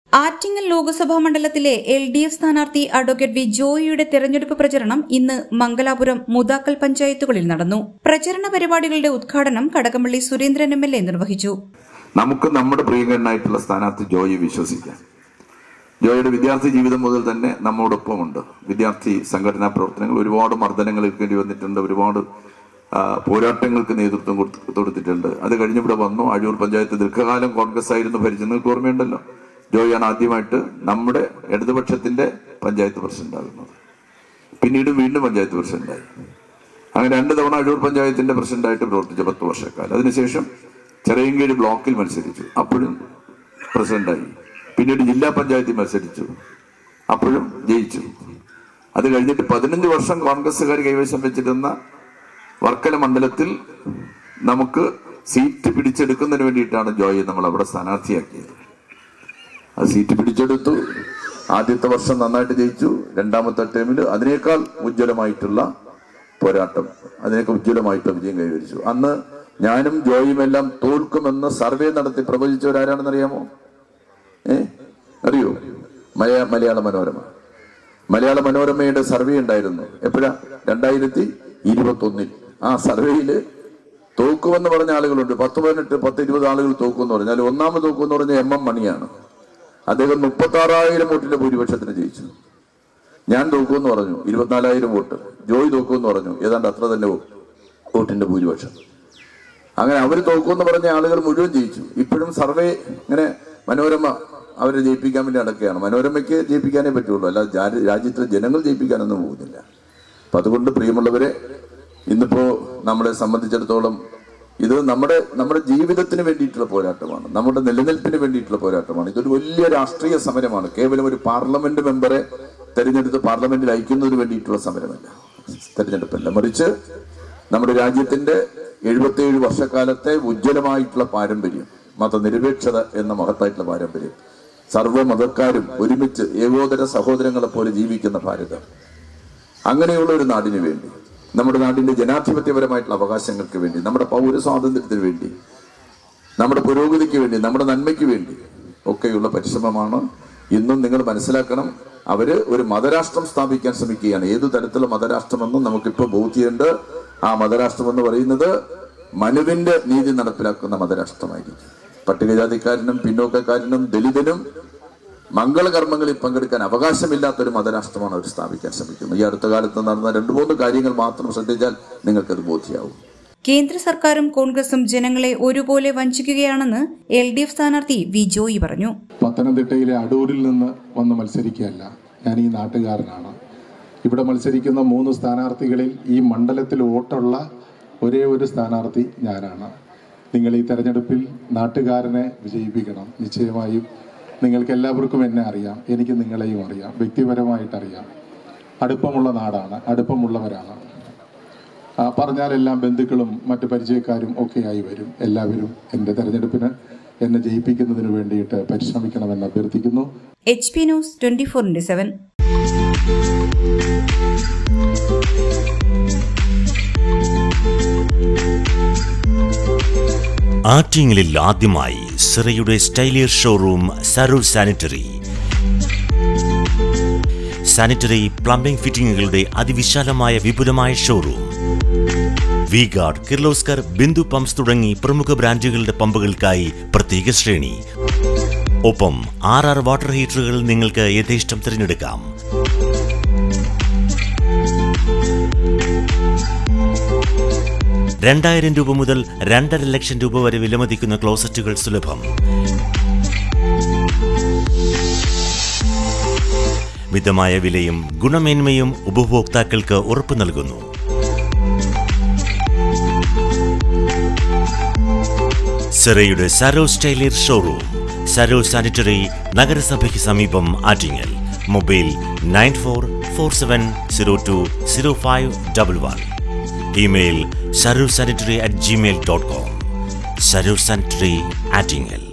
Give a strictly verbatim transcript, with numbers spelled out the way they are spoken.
ആറ്റിങ്ങൽ ലോക്സഭാ മണ്ഡലത്തിലെ L D F സ്ഥാനാർത്ഥി advocate V ജോയിയുടെ തെരഞ്ഞെടുപ്പ് പ്രചരണം ഇന്ന് മംഗലാപുരം മുതാക്കൽ പഞ്ചായത്തുകളിൽ നടന്നു. പ്രചരണ പരിപാടികളുടെ ഉദ്ഘാടനം Kadakampally Surendran M L A നിർവഹിച്ചു. നമുക്ക് നമ്മുടെ പ്രിയങ്കരനായിട്ടുള്ള സ്ഥാനാർത്ഥി ജോയി വിശ്വസിക്കാം. ജോയിയുടെ വിദ്യാർത്ഥി ജീവിതം മുതൽ തന്നെ നമ്മോടൊപ്പമുണ്ട്. വിദ്യാർത്ഥി സംഘടനാ പ്രവർത്തനങ്ങൾ, ഒരുപാട് മർദ്ദനങ്ങൾ ഏൽക്കേണ്ടി വന്നിട്ടുണ്ട്, ഒരുപാട് പോരാട്ടങ്ങൾക്ക് നേതൃത്വം കൊടുത്തിട്ടുണ്ട്. അത് കഴിഞ്ഞിവിടെ വന്നു. അഴൂർ പഞ്ചായത്ത് ദീർഘകാലം കോൺഗ്രസ് ആയിരുന്നു ഭരിച്ചത്. നിങ്ങൾക്ക് ഓർമ്മയുണ്ടല്ലോ, ജോയിയാണ് ആദ്യമായിട്ട് നമ്മുടെ ഇടതുപക്ഷത്തിന്റെ പഞ്ചായത്ത് പ്രസിഡന്റ് ആകുന്നത്. പിന്നീട് വീണ്ടും പഞ്ചായത്ത് പ്രസിഡന്റായി. അങ്ങനെ രണ്ട് തവണ അഴൂർ പഞ്ചായത്തിന്റെ പ്രസിഡന്റായിട്ട് പ്രവർത്തിച്ച പത്ത് വർഷക്കാലം. അതിനുശേഷം ചെറിയങ്കീഴ് ബ്ലോക്കിൽ മത്സരിച്ചു, അപ്പോഴും പ്രസിഡന്റായി. പിന്നീട് ജില്ലാ പഞ്ചായത്തിൽ മത്സരിച്ചു, അപ്പോഴും ജയിച്ചു. അത് കഴിഞ്ഞിട്ട് പതിനഞ്ച് വർഷം കോൺഗ്രസ്സുകാർ കൈവശം വെച്ചിരുന്ന വർക്കല മണ്ഡലത്തിൽ നമുക്ക് സീറ്റ് പിടിച്ചെടുക്കുന്നതിന് വേണ്ടിയിട്ടാണ് ജോയി നമ്മൾ അവിടെ സ്ഥാനാർത്ഥിയാക്കിയത്. ആ സീറ്റ് പിടിച്ചെടുത്തു. ആദ്യത്തെ വർഷം നന്നായിട്ട് ജയിച്ചു. രണ്ടാമത്തെ ടൈമിൽ അതിനേക്കാൾ ഉജ്ജ്വലമായിട്ടുള്ള പോരാട്ടം, അതിനേക്കാൾ ഉജ്ജ്വലമായിട്ട് വിജയം കൈവരിച്ചു. അന്ന് ഞാനും ജോയിയും എല്ലാം തോൽക്കുമെന്ന് സർവേ നടത്തി പ്രവചിച്ചവരാരാണെന്നറിയാമോ? ഏ അറിയോ? മലയാ മലയാള മനോരമ മലയാള മനോരമയുടെ സർവേ ഉണ്ടായിരുന്നു. എപ്പോഴാ? രണ്ടായിരത്തി ഇരുപത്തി ഒന്നിൽ. ആ സർവേയില് തോക്കുമെന്ന് പറഞ്ഞ ആളുകളുണ്ട്. പത്ത് പതിനെട്ട് പത്ത് ഇരുപത് ആളുകൾ തോക്കുമെന്ന് പറഞ്ഞാൽ ഒന്നാമത് തോക്കുമെന്ന് പറഞ്ഞ എം എം മണിയാണ്. അദ്ദേഹം മുപ്പത്തി ആറായിരം വോട്ടിന്റെ ഭൂരിപക്ഷത്തിന് ജയിച്ചു. ഞാൻ തോക്കുമെന്ന് പറഞ്ഞു ഇരുപത്തിനാലായിരം വോട്ട്. ജോയി തോക്കുമെന്ന് പറഞ്ഞു ഏതാണ്ട് അത്ര തന്നെ വോട്ടിന്റെ ഭൂരിപക്ഷം. അങ്ങനെ അവർ തോക്കുമെന്ന് പറഞ്ഞ ആളുകൾ മുഴുവൻ ജയിച്ചു. ഇപ്പോഴും സർവേ ഇങ്ങനെ മനോരമ അവരെ ജയിപ്പിക്കാൻ വേണ്ടി നടക്കുകയാണ്. മനോരമയ്ക്ക് ജയിപ്പിക്കാനേ പറ്റുള്ളൂ, അല്ലാതെ രാജ്യത്തിലെ ജനങ്ങൾ ജയിപ്പിക്കാനൊന്നും പോകുന്നില്ല. അപ്പൊ അതുകൊണ്ട് പ്രിയമുള്ളവരെ, ഇന്നിപ്പോ നമ്മളെ സംബന്ധിച്ചിടത്തോളം ഇത് നമ്മുടെ നമ്മുടെ ജീവിതത്തിന് വേണ്ടിയിട്ടുള്ള പോരാട്ടമാണ്, നമ്മുടെ നിലനിൽപ്പിന് വേണ്ടിയിട്ടുള്ള പോരാട്ടമാണ്. ഇതൊരു വലിയ രാഷ്ട്രീയ സമരമാണ്. കേവലം ഒരു പാർലമെന്റ് മെമ്പറെ തെരഞ്ഞെടുത്ത് പാർലമെന്റിൽ അയക്കുന്നതിന് വേണ്ടിയിട്ടുള്ള സമരമല്ല, തെരഞ്ഞെടുപ്പല്ല. മറിച്ച് നമ്മുടെ രാജ്യത്തിന്റെ എഴുപത്തിയേഴ് വർഷക്കാലത്തെ ഉജ്ജ്വലമായിട്ടുള്ള പാരമ്പര്യം, മതനിരപേക്ഷത എന്ന മഹത്തായിട്ടുള്ള പാരമ്പര്യം, സർവ്വമതക്കാരും ഒരുമിച്ച് ഏകോദര സഹോദരങ്ങളെ പോലെ ജീവിക്കുന്ന ഭാരതം, അങ്ങനെയുള്ള ഒരു നാടിന് വേണ്ടി, നമ്മുടെ നാടിന്റെ ജനാധിപത്യപരമായിട്ടുള്ള അവകാശങ്ങൾക്ക് വേണ്ടി, നമ്മുടെ പൗര സ്വാതന്ത്ര്യത്തിന് വേണ്ടി, നമ്മുടെ പുരോഗതിക്ക് വേണ്ടി, നമ്മുടെ നന്മയ്ക്ക് വേണ്ടി ഒക്കെയുള്ള പരിശ്രമമാണ്. ഇന്നും നിങ്ങൾ മനസ്സിലാക്കണം, അവര് ഒരു മതരാഷ്ട്രം സ്ഥാപിക്കാൻ ശ്രമിക്കുകയാണ്. ഏതു തരത്തിലുള്ള മതരാഷ്ട്രമെന്നും നമുക്കിപ്പോൾ ബോധ്യമുണ്ട്. ആ മതരാഷ്ട്രം എന്ന് പറയുന്നത് മനുവിന്റെ നീതി നടപ്പിലാക്കുന്ന മതരാഷ്ട്രമായിരിക്കും. പട്ടികജാതിക്കാരനും പിന്നോക്കക്കാരനും ദലിതനും മംഗളകർമ്മങ്ങളിൽ പങ്കെടുക്കാൻ അവകാശമില്ലാത്തൊരു മതരാഷ്ട്രമാണ് അവർ സ്ഥാപിക്കാൻ ശ്രമിക്കുന്നത്. ഈ അടുത്ത കാലത്ത് നടന്ന രണ്ടു മൂന്ന് കാര്യങ്ങൾ മാത്രം ശ്രദ്ധിച്ചാൽ നിങ്ങൾക്കത് ബോധ്യമാവും. കേന്ദ്ര സർക്കാരും കോൺഗ്രസും ജനങ്ങളെ ഒരുപോലെ വഞ്ചിക്കുകയാണെന്ന് എൽ ഡി എഫ് സ്ഥാനാർത്ഥി വി ജോയി പറഞ്ഞു. പത്തനംതിട്ടയിലെ അടൂരിൽ നിന്ന് വന്ന് മത്സരിക്കുകയല്ല, ഞാൻ ഈ നാട്ടുകാരനാണ്. ഇവിടെ മത്സരിക്കുന്ന മൂന്ന് സ്ഥാനാർത്ഥികളിൽ ഈ മണ്ഡലത്തിൽ വോട്ടുള്ള ഒരേ ഒരു സ്ഥാനാർത്ഥി ഞാനാണ്. നിങ്ങൾ ഈ തെരഞ്ഞെടുപ്പിൽ നാട്ടുകാരനെ വിജയിപ്പിക്കണം. നിശ്ചയമായും നിങ്ങൾക്ക് എല്ലാവർക്കും എന്നെ അറിയാം, എനിക്ക് നിങ്ങളെയും അറിയാം, വ്യക്തിപരമായിട്ടറിയാം. അടുപ്പമുള്ള നാടാണ്, അടുപ്പമുള്ളവരാണ്. പറഞ്ഞാലെല്ലാം ബന്ധുക്കളും മറ്റു പരിചയക്കാരും ഒക്കെയായി വരും. എല്ലാവരും എൻ്റെ തെരഞ്ഞെടുപ്പിന് എന്നെ ജയിപ്പിക്കുന്നതിന് വേണ്ടിയിട്ട് പരിശ്രമിക്കണമെന്ന് അഭ്യർത്ഥിക്കുന്നു. H P news twenty four into seven. ആറ്റിങ്ങലിൽ ആദ്യമായി സിറയുടെ സ്റ്റൈലിയർ showroom Sarur sanitary. Sanitary plumbing ഫിറ്റിംഗുകളുടെ അതിവിശാലമായ വിപുലമായ showroom. V guard, Kirloskar, Bindu pumps തുടങ്ങി പ്രമുഖ ബ്രാൻഡുകളുടെ പമ്പുകൾക്കായി പ്രത്യേക ശ്രേണി. ഒപ്പം ആർ ആർ വാട്ടർ ഹീറ്ററുകൾ നിങ്ങൾക്ക് യഥേഷ്ടം തിരഞ്ഞെടുക്കാം. രണ്ടായിരം രൂപ മുതൽ രണ്ടര ലക്ഷം രൂപ വരെ വിലമതിക്കുന്ന ക്ലോസറ്റുകൾ സുലഭം. മിതമായ വിലയും ഗുണമേന്മയും ഉപഭോക്താക്കൾക്ക് ഉറപ്പു നൽകുന്നു. സിറയുടെ സരോ സ്റ്റൈലിയർ ഷോറൂം, സരോ സാനിറ്ററി, നഗരസഭയ്ക്ക് സമീപം, Attingal. Mobile nine four four seven zero two zero five double one. Email sarursanitary at gmail dot com. Sarur Sanitary, Attingel.